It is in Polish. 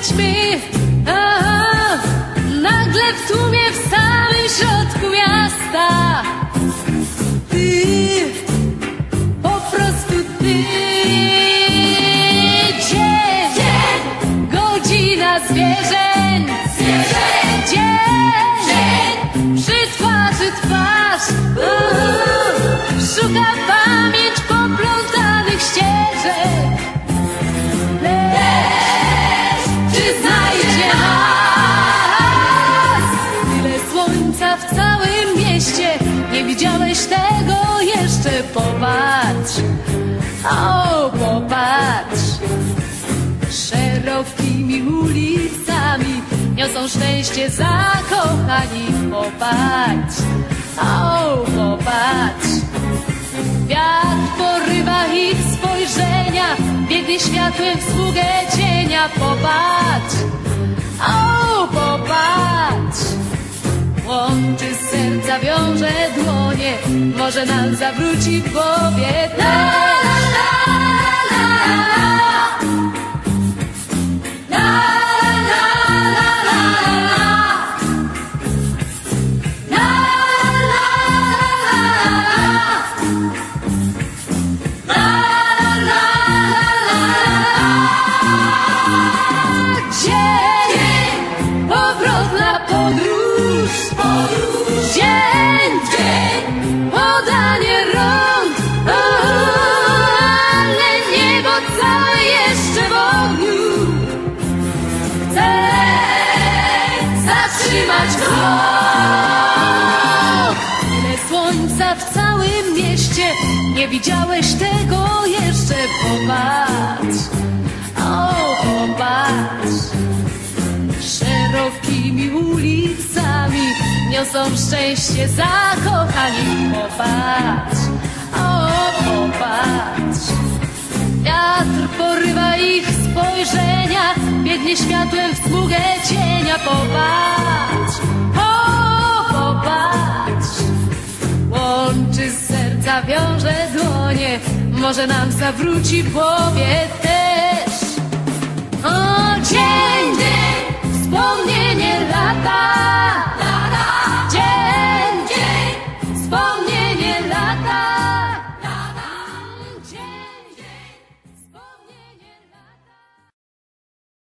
ćmy. Aha, nagle w tłumie w samym środku miasta. Ty, po prostu ty. Dzień, godzina zwierzeń. Dzień, przy twarzy twarz. Szuka pamięć poplątanych ścieżek. Lecz czy znajdzie nas? Tyle słońca w całym mieście, nie widziałeś tego jeszcze. Popatrz, o popatrz. Szerokimi ulicami niosą szczęście zakochani. Popatrz, o popatrz. Wiatr porywa ich spojrzenia, biegnie światłem w sługę cienia. Popatrz, o popatrz. Łączy serca, wiąże dłonie, może nam zawróci w głowie też. Dzień, podanie rąk, ale niebo całe jeszcze w ogniu. Chcę zatrzymać krok. Tyle słońca w całym mieście, nie widziałeś tego jeszcze. Popatrz, o popatrz. Szerokimi ulicami niosą szczęście zakochani. Popatrz, o popatrz. Wiatr porywa ich spojrzenia, biegnie światłem w smugę cienia. Popatrz, o popatrz. Łączy serca, wiąże dłonie, może nam zawróci w głowie też. O dzień, wspomnienie lata.